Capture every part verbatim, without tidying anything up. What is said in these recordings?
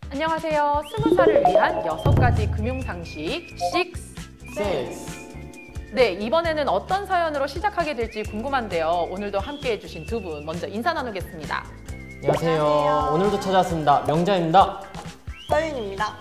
안녕하세요. 스무 살을 위한 여섯 가지 금융 상식 식스. 식스. 네, 이번에는 어떤 사연으로 시작하게 될지 궁금한데요. 오늘도 함께해 주신 두 분 먼저 인사 나누겠습니다. 안녕하세요. 안녕하세요. 오늘도 찾아왔습니다. 명자입니다. 서윤입니다.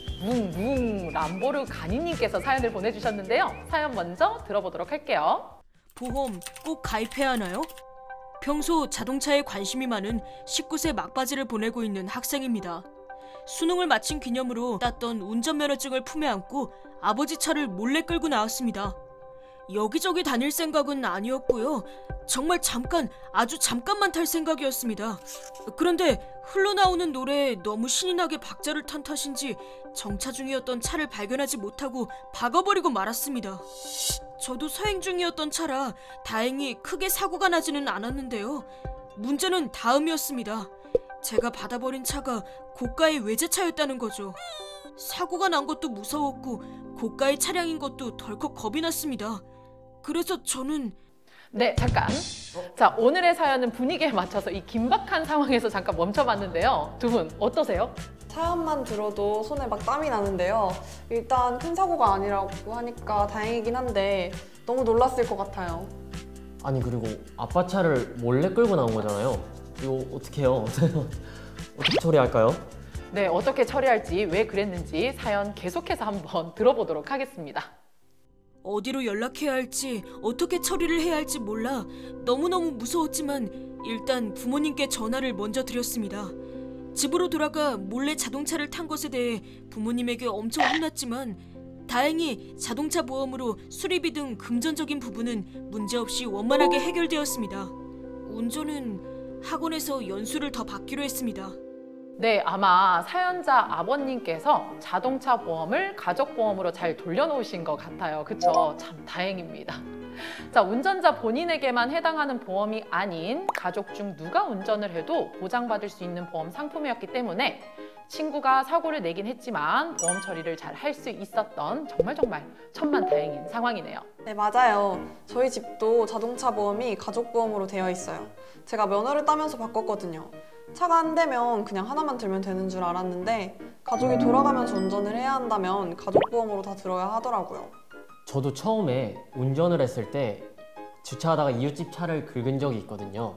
뭉뭉 람보르 가니님께서 사연을 보내주셨는데요. 사연 먼저 들어보도록 할게요. 보험 꼭 가입해야 하나요? 평소 자동차에 관심이 많은 십구 세 막바지를 보내고 있는 학생입니다. 수능을 마친 기념으로 땄던 운전면허증을 품에 안고 아버지 차를 몰래 끌고 나왔습니다. 여기저기 다닐 생각은 아니었고요. 정말 잠깐, 아주 잠깐만 탈 생각이었습니다. 그런데 흘러나오는 노래에 너무 신이 나게 박자를 탄 탓인지 정차 중이었던 차를 발견하지 못하고 박아버리고 말았습니다. 저도 서행 중이었던 차라 다행히 크게 사고가 나지는 않았는데요. 문제는 다음이었습니다. 제가 받아버린 차가 고가의 외제차였다는 거죠. 사고가 난 것도 무서웠고 고가의 차량인 것도 덜컥 겁이 났습니다. 그래서 저는... 네, 잠깐. 자, 오늘의 사연은 분위기에 맞춰서 이 긴박한 상황에서 잠깐 멈춰봤는데요. 두 분 어떠세요? 사연만 들어도 손에 막 땀이 나는데요. 일단 큰 사고가 아니라고 하니까 다행이긴 한데 너무 놀랐을 것 같아요. 아니 그리고 아빠 차를 몰래 끌고 나온 거잖아요. 이거 어떻게 해요? 어떻게 처리할까요? 네, 어떻게 처리할지, 왜 그랬는지 사연 계속해서 한번 들어보도록 하겠습니다. 어디로 연락해야 할지, 어떻게 처리를 해야 할지 몰라 너무너무 무서웠지만 일단 부모님께 전화를 먼저 드렸습니다. 집으로 돌아가 몰래 자동차를 탄 것에 대해 부모님에게 엄청 혼났지만 다행히 자동차 보험으로 수리비 등 금전적인 부분은 문제없이 원만하게 해결되었습니다. 운전은 학원에서 연수를 더 받기로 했습니다. 네, 아마 사연자 아버님께서 자동차 보험을 가족보험으로 잘 돌려놓으신 것 같아요. 그쵸? 참 다행입니다. 자, 운전자 본인에게만 해당하는 보험이 아닌 가족 중 누가 운전을 해도 보장받을 수 있는 보험 상품이었기 때문에 친구가 사고를 내긴 했지만 보험 처리를 잘 할 수 있었던 정말 정말 천만다행인 상황이네요. 네, 맞아요. 저희 집도 자동차 보험이 가족 보험으로 되어 있어요. 제가 면허를 따면서 바꿨거든요. 차가 안 되면 그냥 하나만 들면 되는 줄 알았는데 가족이 돌아가면서 운전을 해야 한다면 가족 보험으로 다 들어야 하더라고요. 저도 처음에 운전을 했을 때 주차하다가 이웃집 차를 긁은 적이 있거든요.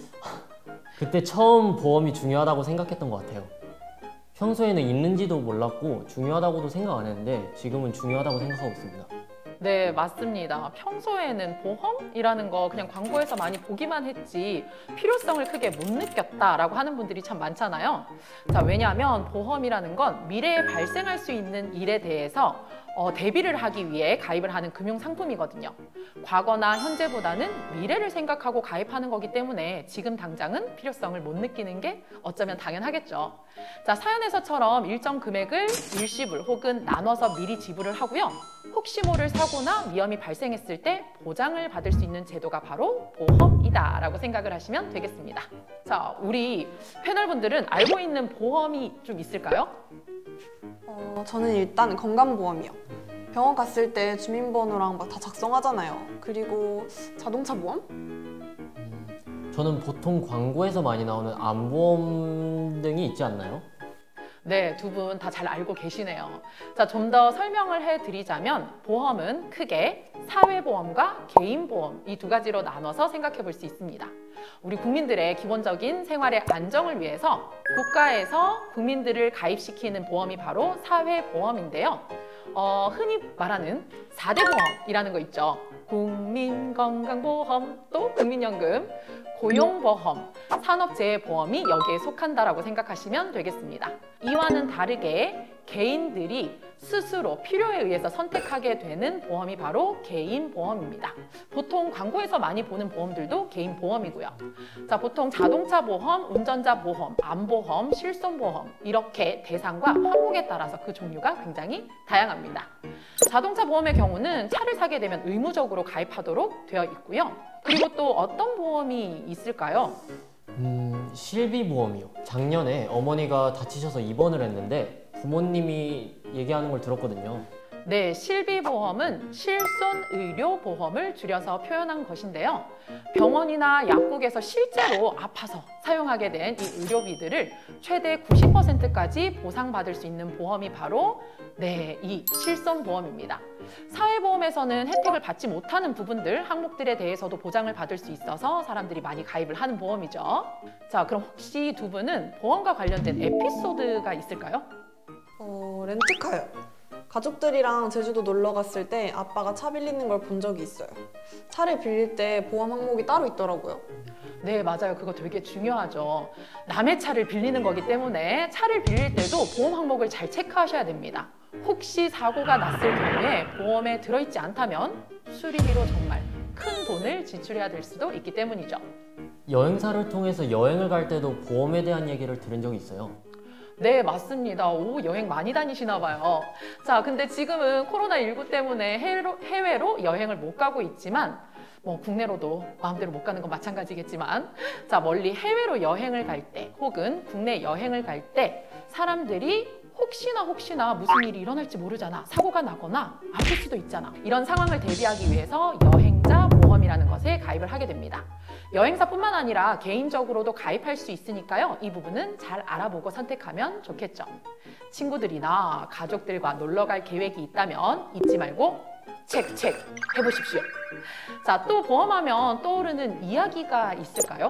그때 처음 보험이 중요하다고 생각했던 것 같아요. 평소에는 있는지도 몰랐고 중요하다고도 생각 안 했는데 지금은 중요하다고 생각하고 있습니다. 네, 맞습니다. 평소에는 보험이라는 거 그냥 광고에서 많이 보기만 했지 필요성을 크게 못 느꼈다라고 하는 분들이 참 많잖아요. 자, 왜냐하면 보험이라는 건 미래에 발생할 수 있는 일에 대해서 어, 대비를 하기 위해 가입을 하는 금융 상품이거든요. 과거나 현재보다는 미래를 생각하고 가입하는 거기 때문에 지금 당장은 필요성을 못 느끼는 게 어쩌면 당연하겠죠. 자, 사연에서처럼 일정 금액을 일시불 혹은 나눠서 미리 지불을 하고요. 혹시 모를 사고나 위험이 발생했을 때 보장을 받을 수 있는 제도가 바로 보험이다 라고 생각을 하시면 되겠습니다. 자, 우리 패널분들은 알고 있는 보험이 좀 있을까요? 어, 저는 일단 건강보험이요. 병원 갔을 때 주민번호랑 막 다 작성하잖아요. 그리고 자동차 보험? 음, 저는 보통 광고에서 많이 나오는 암보험 등이 있지 않나요? 네, 두 분 다 잘 알고 계시네요. 자, 좀 더 설명을 해드리자면 보험은 크게 사회보험과 개인보험 이 두 가지로 나눠서 생각해 볼 수 있습니다. 우리 국민들의 기본적인 생활의 안정을 위해서 국가에서 국민들을 가입시키는 보험이 바로 사회보험인데요. 어, 흔히 말하는 사 대 보험이라는 거 있죠. 국민건강보험, 또 국민연금, 고용보험, 산업재해보험이 여기에 속한다라고 생각하시면 되겠습니다. 이와는 다르게 개인들이 스스로 필요에 의해서 선택하게 되는 보험이 바로 개인보험입니다. 보통 광고에서 많이 보는 보험들도 개인보험이고요. 자, 보통 자동차 보험, 운전자 보험, 암보험, 실손보험 이렇게 대상과 항목에 따라서 그 종류가 굉장히 다양합니다. 자동차 보험의 경우는 차를 사게 되면 의무적으로 가입하도록 되어 있고요. 그리고 또 어떤 보험이 있을까요? 음, 실비보험이요. 작년에 어머니가 다치셔서 입원을 했는데 부모님이 얘기하는 걸 들었거든요. 네, 실비보험은 실손의료보험을 줄여서 표현한 것인데요. 병원이나 약국에서 실제로 아파서 사용하게 된 이 의료비들을 최대 구십 퍼센트까지 보상받을 수 있는 보험이 바로 네, 이 실손보험입니다. 사회보험에서는 혜택을 받지 못하는 부분들, 항목들에 대해서도 보장을 받을 수 있어서 사람들이 많이 가입을 하는 보험이죠. 자, 그럼 혹시 두 분은 보험과 관련된 에피소드가 있을까요? 어, 렌트카요. 가족들이랑 제주도 놀러 갔을 때 아빠가 차 빌리는 걸 본 적이 있어요. 차를 빌릴 때 보험 항목이 따로 있더라고요. 네, 맞아요. 그거 되게 중요하죠. 남의 차를 빌리는 거기 때문에 차를 빌릴 때도 보험 항목을 잘 체크하셔야 됩니다. 혹시 사고가 났을 경우에 보험에 들어있지 않다면 수리비로 정말 큰 돈을 지출해야 될 수도 있기 때문이죠. 여행사를 통해서 여행을 갈 때도 보험에 대한 얘기를 들은 적이 있어요. 네, 맞습니다. 오, 여행 많이 다니시나 봐요. 자, 근데 지금은 코로나 일구 때문에 해외로, 해외로 여행을 못 가고 있지만 뭐 국내로도 마음대로 못 가는 건 마찬가지겠지만 자, 멀리 해외로 여행을 갈 때 혹은 국내 여행을 갈 때 사람들이 혹시나 혹시나 무슨 일이 일어날지 모르잖아. 사고가 나거나 아플 수도 있잖아. 이런 상황을 대비하기 위해서 여행자 보험이라는 것에 가입을 하게 됩니다. 여행사뿐만 아니라 개인적으로도 가입할 수 있으니까요. 이 부분은 잘 알아보고 선택하면 좋겠죠. 친구들이나 가족들과 놀러 갈 계획이 있다면 잊지 말고 체크 체크 해보십시오. 자, 또 보험하면 떠오르는 이야기가 있을까요?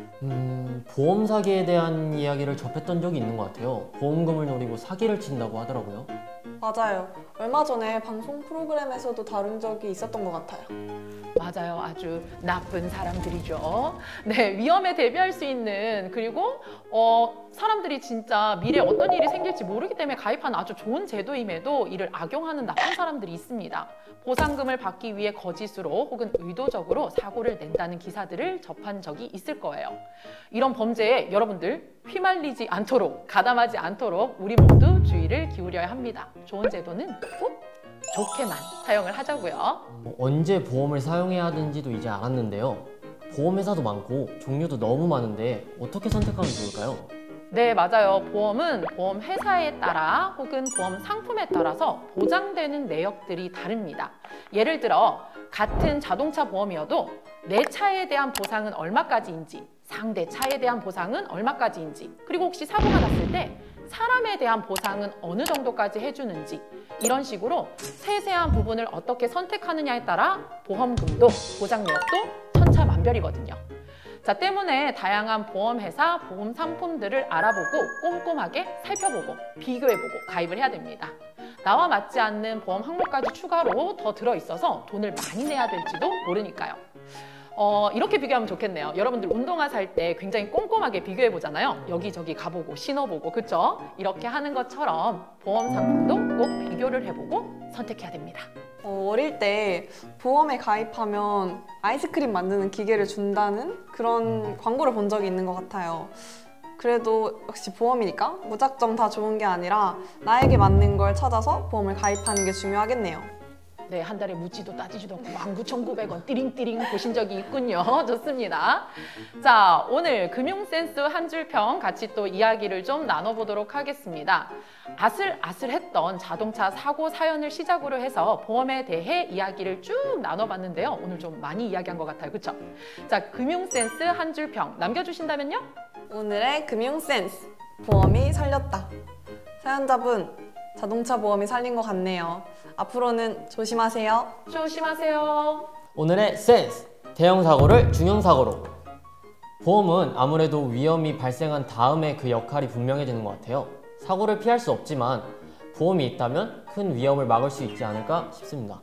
음, 보험 사기에 대한 이야기를 접했던 적이 있는 것 같아요. 보험금을 노리고 사기를 친다고 하더라고요. 맞아요. 얼마 전에 방송 프로그램에서도 다룬 적이 있었던 것 같아요. 맞아요. 아주 나쁜 사람들이죠. 네, 위험에 대비할 수 있는 그리고 어, 사람들이 진짜 미래에 어떤 일이 생길지 모르기 때문에 가입한 아주 좋은 제도임에도 이를 악용하는 나쁜 사람들이 있습니다. 보상금을 받기 위해 거짓으로 혹은 의도적으로 사고를 낸다는 기사들을 접한 적이 있을 거예요. 이런 범죄에 여러분들 휘말리지 않도록, 가담하지 않도록 우리 모두 주의를 기울여야 합니다. 좋은 제도는 꼭 좋게만 사용을 하자고요. 뭐 언제 보험을 사용해야 하는지도 이제 알았는데요. 보험회사도 많고 종류도 너무 많은데 어떻게 선택하면 좋을까요? 네, 맞아요. 보험은 보험 회사에 따라 혹은 보험 상품에 따라서 보장되는 내역들이 다릅니다. 예를 들어 같은 자동차 보험이어도 내 차에 대한 보상은 얼마까지인지, 상대 차에 대한 보상은 얼마까지인지, 그리고 혹시 사고가 났을 때 사람에 대한 보상은 어느 정도까지 해주는지, 이런 식으로 세세한 부분을 어떻게 선택하느냐에 따라 보험금도 보장 내역도 천차만별이거든요. 자, 때문에 다양한 보험회사, 보험 상품들을 알아보고 꼼꼼하게 살펴보고 비교해보고 가입을 해야 됩니다. 나와 맞지 않는 보험 항목까지 추가로 더 들어있어서 돈을 많이 내야 될지도 모르니까요. 어, 이렇게 비교하면 좋겠네요. 여러분들 운동화 살 때 굉장히 꼼꼼하게 비교해 보잖아요. 여기저기 가보고 신어보고, 그쵸? 이렇게 하는 것처럼 보험 상품도 꼭 비교를 해보고 선택해야 됩니다. 어, 어릴 때 보험에 가입하면 아이스크림 만드는 기계를 준다는 그런 광고를 본 적이 있는 것 같아요. 그래도 역시 보험이니까 무작정 다 좋은 게 아니라 나에게 맞는 걸 찾아서 보험을 가입하는 게 중요하겠네요. 네, 한 달에 묻지도 따지지도 않고 만 구천구백 원 띠링띠링 보신 적이 있군요. 좋습니다. 자, 오늘 금융센스 한 줄평 같이 또 이야기를 좀 나눠보도록 하겠습니다. 아슬아슬했던 자동차 사고 사연을 시작으로 해서 보험에 대해 이야기를 쭉 나눠봤는데요. 오늘 좀 많이 이야기한 것 같아요. 그쵸? 자, 금융센스 한 줄평 남겨주신다면요? 오늘의 금융센스, 보험이 살렸다. 사연자분, 자동차 보험이 살린 것 같네요. 앞으로는 조심하세요. 조심하세요. 오늘의 센스! 대형 사고를 중형 사고로. 보험은 아무래도 위험이 발생한 다음에 그 역할이 분명해지는 것 같아요. 사고를 피할 수 없지만 보험이 있다면 큰 위험을 막을 수 있지 않을까 싶습니다.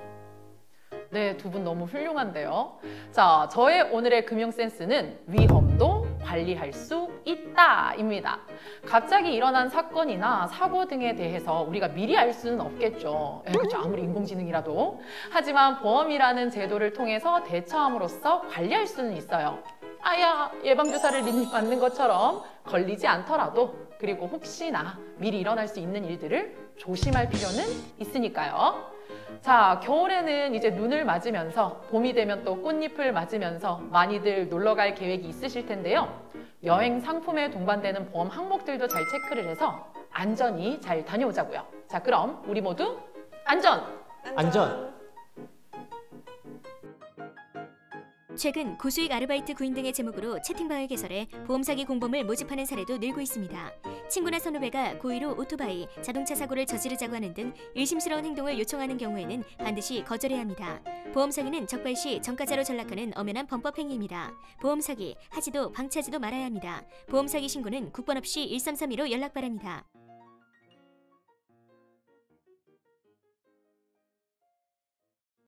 네, 두 분 너무 훌륭한데요. 자, 저의 오늘의 금융센스는 위험도 관리할 수 있다입니다. 갑자기 일어난 사건이나 사고 등에 대해서 우리가 미리 알 수는 없겠죠. 에, 그렇죠. 아무리 인공지능이라도. 하지만 보험이라는 제도를 통해서 대처함으로써 관리할 수는 있어요. 아야, 예방주사를 미리 맞는 것처럼 걸리지 않더라도, 그리고 혹시나 미리 일어날 수 있는 일들을 조심할 필요는 있으니까요. 자, 겨울에는 이제 눈을 맞으면서 봄이 되면 또 꽃잎을 맞으면서 많이들 놀러 갈 계획이 있으실 텐데요. 여행 상품에 동반되는 보험 항목들도 잘 체크를 해서 안전히 잘 다녀오자고요. 자, 그럼 우리 모두 안전! 안전. 최근 고수익 아르바이트 구인 등의 제목으로 채팅방을 개설해 보험사기 공범을 모집하는 사례도 늘고 있습니다. 친구나 선후배가 고의로 오토바이, 자동차 사고를 저지르자고 하는 등 의심스러운 행동을 요청하는 경우에는 반드시 거절해야 합니다. 보험사기는 적발시 전과자로 전락하는 엄연한 범법행위입니다. 보험사기, 하지도 방치하지도 말아야 합니다. 보험사기 신고는 국번 없이 일삼삼이로 연락 바랍니다.